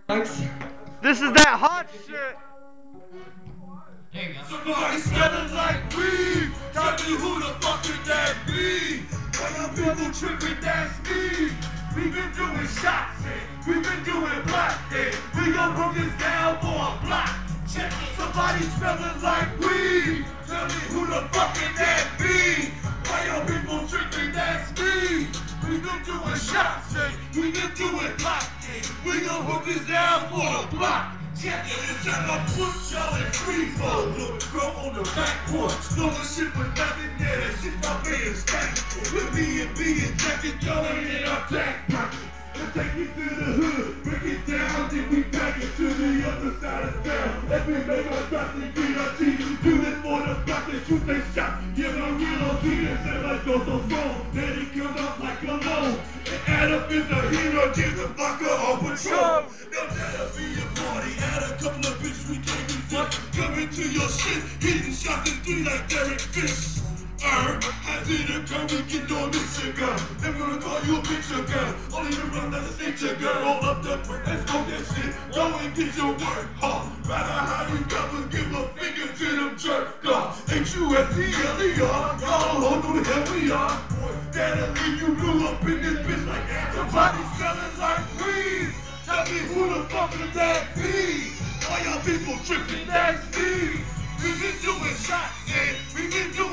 Thanks. This is that hot shit. Somebody smelling like weed. Tell me who the fuck could that be? When the people tripping, that's me. We been doing shots and we been doing block and we gon' put this down for a block. Check it. Somebody smelling like weed. Tell me who the fuck could that be? Why your people tripping, that's me. We been doing shots and we been doing block and we gon' put this down for a block. Check it, it's time I put y'all in free fall. Look, grow on the back porch. No shit with nothing there, that shit my being stacked. With me and B and Jack and y'all ain't in our back pocket. And take me to the hood, break it down, then we back it to the other side of town. Every day I got to get our team. Do this for the block that shoot they shot. Give a real OG that said like go so strong. Then he comes up like a loan. And add up is a hero, give the fucker on patrol. Now that'll be a party. Add a couple of bitches we can't resist. Coming to your shit, hitting shots and three like Derek Fish. I did it, girl, we get on this shit, girl. Never gonna call you a picture, girl. Only to run down the stitcher, girl. Roll up the brick, let's go that shit. Go and get your work, huh? Rather how you come and give a finger to them jerk, huh? H-U-S-T-L-E-R, y'all don't know who the hell we are. Boy, that'll leave you blew up in this bitch like somebody smelling like weed. Tell me who the fuck is that be? Why y'all people tripping, that's me. We been doing shots, and we been doing